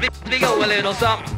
We go a little something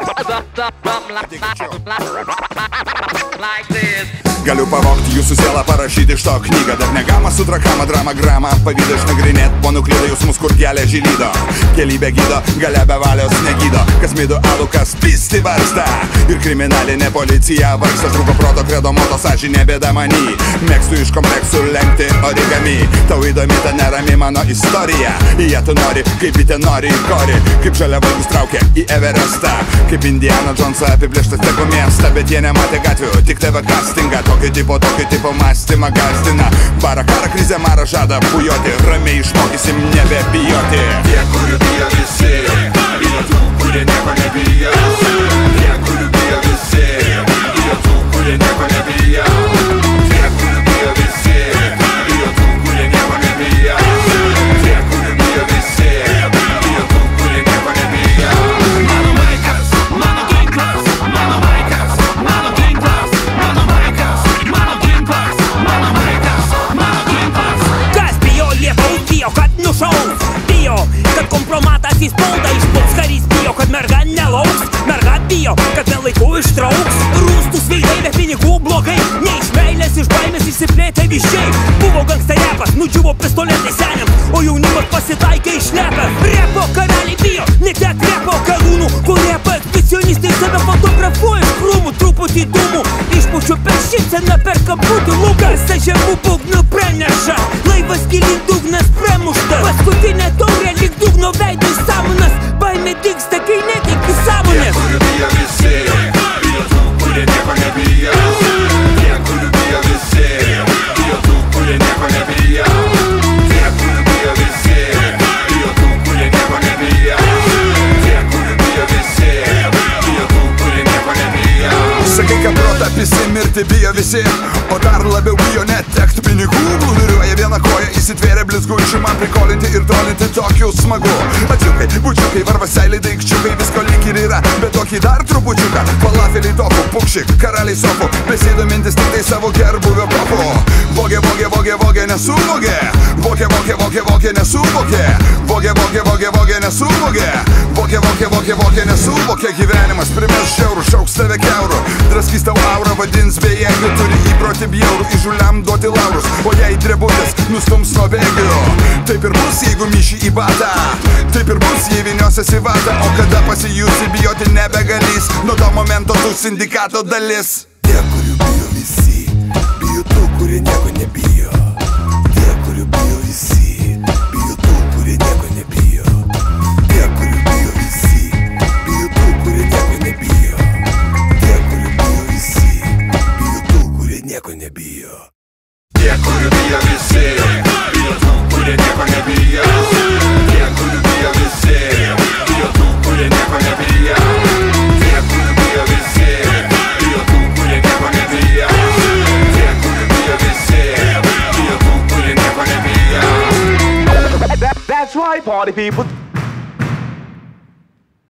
like this. Galiu pavogti jūsų sielą, parašyti iš to knygą. Dar negama sutra kama, drama grama. Pavydą išnagrinėt, po nuklydo jausmus, kur kelia žylydo. Kelybė gydo, galia be valios negydo. Kas mido alų, kas pisti varsta. Ir kriminalinė policija vargsta. Trūko proto, kredo moto, sąžinė bėda many. Mėgstu iš kompleksų lenkti origami. Tau įdomi ta nerami mano istorija. Jie tu nori, kaip į ten nori į korį. Kaip žalia vaikus traukia į Everestą. Kaip Indiana Jonesą apiplėštas teko miestą. Bet jie nematė gatvių, tik TV castingą. Tokio tipo mąstymą gazdina. Bara karą, krizę marą žada bujoti. Ramiai išmokysim nebebijoti. Tie, kurių bijo visi, bijo tų, kurie nieko nebijo. Tie, kurių bijo visi, bijo tų, kurie nieko nebijo. Tie, kurių bijo visi, bijo tų, kurie nieko nebijo. Tie, kurių bijo visi, bijo tų, kurie nieko nebijo. Mano maikas, mano ginklas, mano maikas, mano ginklas, mano maikas, mano ginklas, mano maikas, mano ginklas. Kas bijo lietaus, bijo, kad nušaus. Bijo, kad kompromatas į spaudą išplauks. Karys bijo, kad merga nelauks. Merga bijo, kad be laikų ištrauks. Rūstus veidai be pinigų blogai. Ne iš meilės, iš baimės išsiplėtė vyščiai. Buvo gangsta repas, nudžiuvo pistoletai seniams. O jaunimas pasitaikė išlepę. Repo karaliai bijo, ne tiek repo karūnų. Kur repo ekspicionistai save fotografuoja iš krūmų. Truputį dūmų, išpučiu per šypseną per kabutį. Lukas ta žemų būgnų praneša. Laivas gilin, dugnas pramuštas. Paskutinė taurė lyg dugno veido sąmonas. Baimė dingsta, kai netiki sąmonės. Tie, kurių bijo visi, bijo tų, kurie nieko nebijo. Tie, kurių bijo visi, bijo tų, kurie nieko nebijo. Tie, kurių bijo visi, bijo tų, kurie nieko nebijo. Tie, kurių bijo visi, bijo tų, kurie nieko nebijo. Sakai, kad protą prisimirti bijo visi, o dar labiau bijo netekt pinigų. Plūduriuoja viena koja, įsitvėrė blizgučių. Man prikolinti ir trolinti tokiu smagu. Ačiukai, bučiukai, varvaseiliai, daikčiukai. Visko lyg ir yra, bet tokį dar trupučiuką. Falafeliai topų, pukšik, karaliai sofų. Besidomintis tik tai savo gerbuvio kopu. Vogė, vogė, vogė, vogė, nesuvogė. Vogė, vogė, vogė, vogė, nesuvogė. Vogė, vogė, vogė, vogė, nesuvogė. Vogė, vogė, vogė, vogė, nesuvogė. Gyvenimas primės žiaurų, šauks tave keurų. Draskys tau aurą, vadins bejėgių. Turi įprotį bjaurų, įžuliam duoti laurus. O jei drebutis nustums nuo bėgių. Taip ir bus, jeigu myši į batą. Taip ir bus, jei vyniosies į vatą. O kada pasijusi bijoti nebegalys. Nuo to momento tu sindikato dalis. Tie, kurių bijo visi, bijo tų, kurie nieko nebijo. Tie, kurių bijo visi, bijo tų, kurie nieko nebijo. Tie, kurių bijo visi, bijo tų, kurie nieko nebijo. Tie, kurių bijo visi, bijo tų, kurie nieko nebijo. Tie, kurių bijo visi, bijo tų, kurie nieko nebijo. Tie, kurių bijo visi, bijo tų, kurie nieko nebijo. Tie, kurių bijo visi, bijo tų, kurie nieko nebijo. Tie, kurių bijo visi, bijo tų, kurie nieko nebijo. That's right, party people.